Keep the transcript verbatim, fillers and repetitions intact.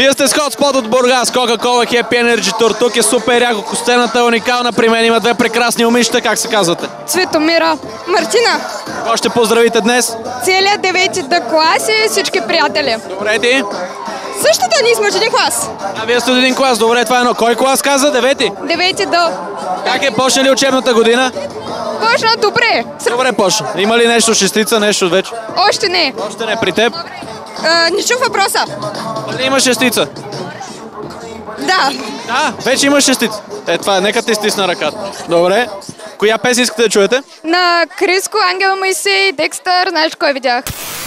Вие сте с Хотспот от Бургас, Кока-Кола, Happy Energy Tour. Тук е супер яко, сцената е уникална. При мен има две прекрасни момичета. Как се казвате? Цветомира. Мартина. Кой ще поздравите днес? Целият девети Д клас и всички приятели. Добре, ти? Същото ние сме от един клас. А вие сте от един клас. Добре, това е едно. Кой клас каза? Девети? Девети Д. Как е почнали учебната година? Почна добре. Добре почна. Има ли нещо шестица, нещо вече? Още не. Още не при теб? А, не чух въпроса. Дали има шестица? Да. Да, вече има шестица. Е, това е, нека ти стисна ръката. Добре. Коя песен искате да чуете? На Криско, Ангел Моисей, Декстър, знаеш кой видях?